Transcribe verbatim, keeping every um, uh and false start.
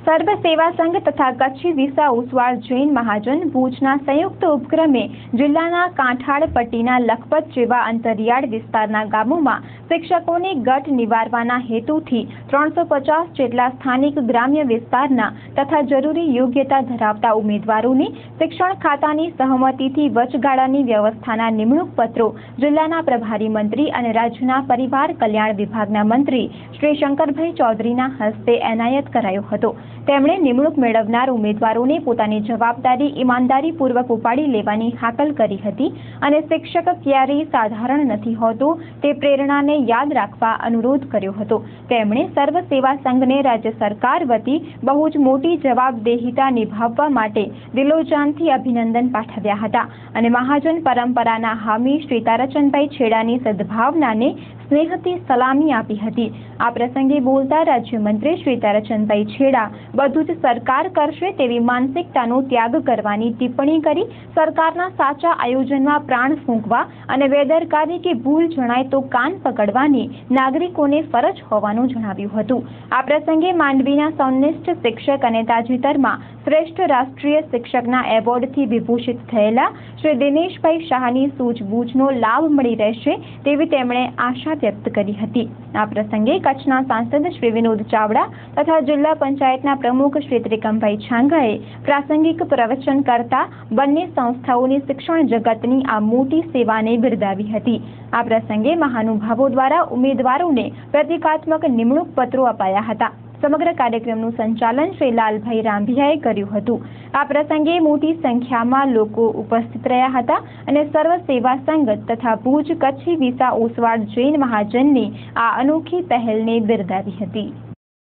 સર્વ સેવા સંઘ તથા કચ્છી વિસા ઉસવાળ જૈન મહાજન ભુજના સંયુક્ત ઉપક્રમે જિલ્લાના કાંઠાળ પટ્ટીના લખપત જેવા અંતરિયાળ વિસ્તારના ગામોમાં શિક્ષકોની ગટ નિવારવાના હેતુથી ત્રણસો પચાસ જેટલા સ્થાનિક ગ્રામ્ય વિસ્તારના તથા જરૂરી યોગ્યતા ધરાવતા ઉમેદવારોની શિક્ષણ ખાતાની સહમતિથી વચગાળાની વ્યવસ્થાના નિમણૂક પત્રો જિલ્લાના પ્રભારી મંત્રી અને રાજ્યના પરિવાર કલ્યાણ વિભાગના મંત્રી શ્રી શંકરભાઈ ચૌધરીના હસ્તે એનાયત કરાયો હતો। તેમણે નિમણૂક મેળવનાર ઉમેદવારોને પોતાની જવાબદારી ઈમાનદારીપૂર્વક ઉપાડી લેવાની હાકલ કરી હતી અને શિક્ષક ક્યારેય સાધારણ નથી હોતો તે પ્રેરણાને યાદ રાખવા અનુરોધ કર્યો હતો। તેમણે સર્વ સેવા સંઘને રાજ્ય સરકાર વતી બહુ જ મોટી જવાબદેહીતા નિભાવવા માટે દિલોજાનથી અભિનંદન પાઠવ્યા હતા અને મહાજન પરંપરાના હામી શ્રી તારાચંદભાઈ છેડાની સદભાવનાને સ્નેહથી સલામી આપી હતી। આ પ્રસંગે બોલતા રાજ્યમંત્રી શ્રી તારાચંદભાઈ છેડા બધું જ સરકાર કરશે તેવી માનસિકતાનો ત્યાગ કરવાની ટિપ્પણી કરી સરકારના સાચા આયોજનમાં પ્રાણ ફૂંકવા અને બેદરકારી કે ભૂલ જણાય તો કાન પકડવાની નાગરિકોને ફરજ હોવાનું જણાવ્યું હતું। આ પ્રસંગે માંડવીના સૌનિષ્ઠ શિક્ષક અને તાજેતરમાં શ્રેષ્ઠ રાષ્ટ્રીય શિક્ષકના એવોર્ડથી વિભૂષિત થયેલા શ્રી દિનેશભાઈ શાહની સૂઝબૂઝનો લાભ મળી રહેશે તેવી તેમણે આશા વ્યક્ત કરી હતી। આ પ્રસંગે કચ્છના સાંસદ શ્રી વિનોદ ચાવડા તથા જિલ્લા પંચાયતના પ્રમુખ શ્રી ત્રિકમભાઈ છાંગાએ પ્રાસંગિક પ્રવચન કરતા બંને સંસ્થાઓની શિક્ષણ જગતની આ મોટી સેવાને બિરદાવી હતી। આ પ્રસંગે મહાનુભાવો દ્વારા ઉમેદવારોને પ્રતિકાત્મક નિમણૂક પત્રો અપાયા હતા। સમગ્ર કાર્યક્રમનું સંચાલન શ્રી લાલભાઈ રાંભિયાએ કર્યું હતું। આ પ્રસંગે મોટી સંખ્યામાં લોકો ઉપસ્થિત રહ્યા હતા અને સર્વ સેવા સંઘ તથા ભુજ કચ્છી વિસા ઓસવાળ જૈન મહાજનની આ અનોખી પહેલને બિરદાવી હતી।